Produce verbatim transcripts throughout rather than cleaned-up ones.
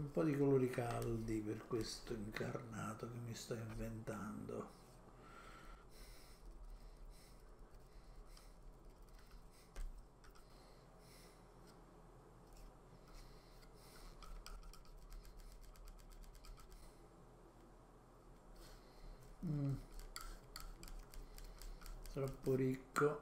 un po' di colori caldi per questo incarnato che mi sto inventando. Mm. Troppo ricco.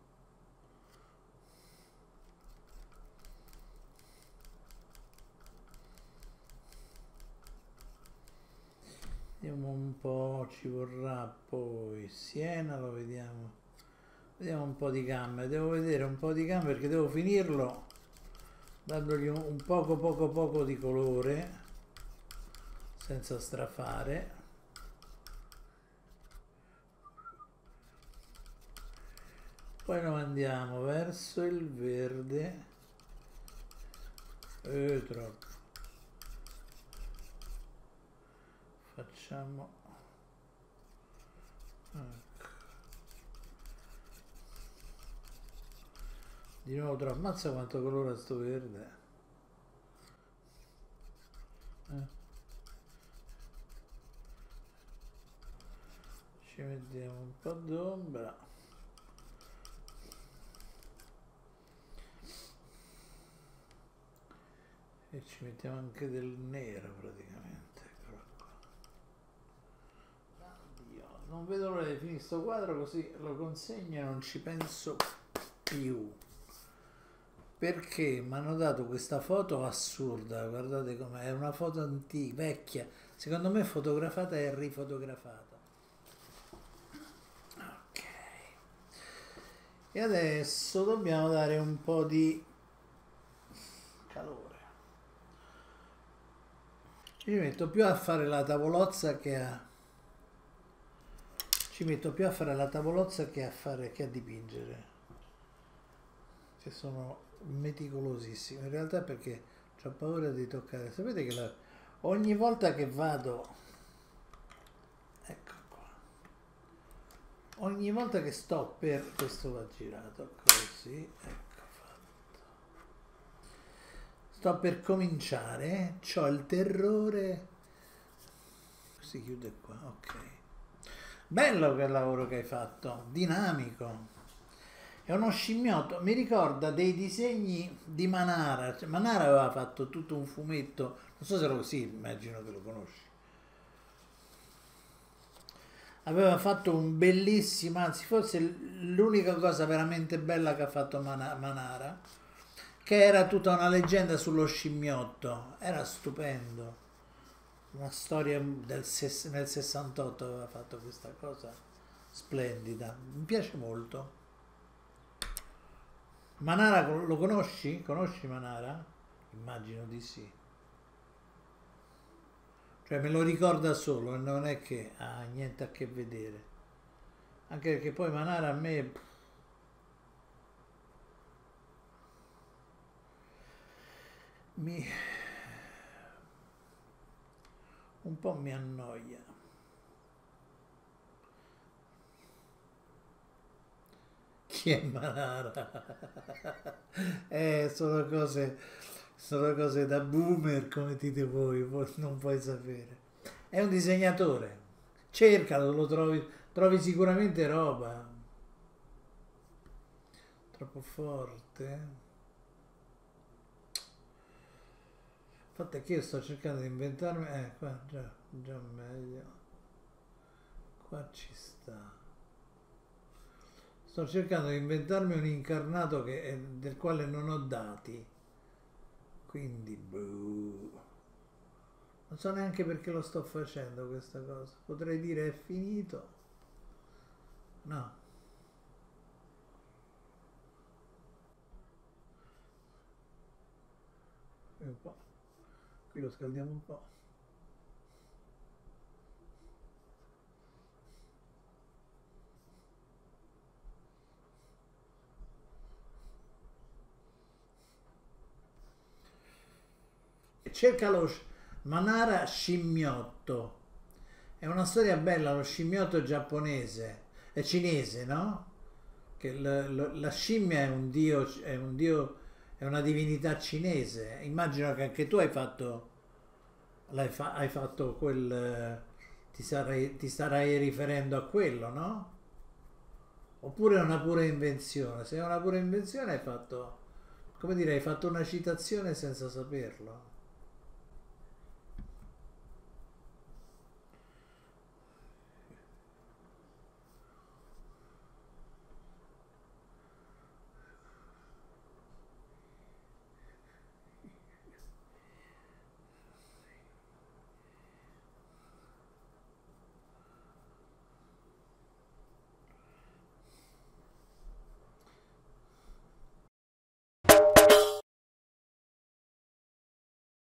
Vediamo un po', ci vorrà poi Siena, lo vediamo. Vediamo un po' di gambe, devo vedere un po' di gambe perché devo finirlo dandogli un poco poco poco di colore senza strafare. Poi lo mandiamo verso il verde. Eh, troppo. Facciamo... Ecco. Di nuovo troppo. Ammazza quanto colore sto verde. Eh. Ci mettiamo un po' d'ombra. E ci mettiamo anche del nero praticamente. Eccolo qua. Oddio, non vedo l'ora di finire questo quadro così lo consegno e non ci penso più. Perché mi hanno dato questa foto assurda, guardate com'è, è una foto antica, vecchia, secondo me fotografata e rifotografata. Ok. E adesso dobbiamo dare un po' di calore. Ci metto più a fare la tavolozza che a ci metto più a fare la tavolozza che a fare che a dipingere, che sono meticolosissimo in realtà, perché ho paura di toccare. Sapete che la, ogni volta che vado, ecco qua, ogni volta che sto per, questo va girato così, ecco fatto, sto per cominciare, c'ho il terrore, si chiude qua, ok, bello quel lavoro che hai fatto, dinamico. È uno scimmiotto, mi ricorda dei disegni di Manara. Cioè, Manara aveva fatto tutto un fumetto, non so se lo sì, immagino che lo conosci. Aveva fatto un bellissimo, anzi forse l'unica cosa veramente bella che ha fatto Manara, che era tutta una leggenda sullo scimmiotto, era stupendo. Una storia del ses- nel sessantotto aveva fatto questa cosa splendida, mi piace molto. Manara lo conosci? Conosci Manara? Immagino di sì. Cioè me lo ricorda solo, non è che ha niente a che vedere. Anche perché poi Manara a me mi un po' mi annoia. Chi è Manara? eh, sono cose, sono cose da boomer, come dite voi, non puoi sapere. È un disegnatore, cercalo, lo trovi, trovi sicuramente roba. Troppo forte. Il fatto è che io sto cercando di inventarmi, eh, qua già, già meglio. Qua ci sta. Sto cercando di inventarmi un incarnato che è, del quale non ho dati. Quindi, boh. Non so neanche perché lo sto facendo questa cosa. Potrei dire è finito. No. Un po'. Qui lo scaldiamo un po'. Cerca lo Manara scimmiotto. È una storia bella, lo scimmiotto giapponese. È cinese, no? Che l, l, la scimmia è un dio, è un dio, è una divinità cinese. Immagino che anche tu hai fatto L'hai fa- hai fatto quel... eh, Ti sarai, ti starai riferendo a quello, no? Oppure è una pura invenzione? Se è una pura invenzione hai fatto, come dire, hai fatto una citazione senza saperlo.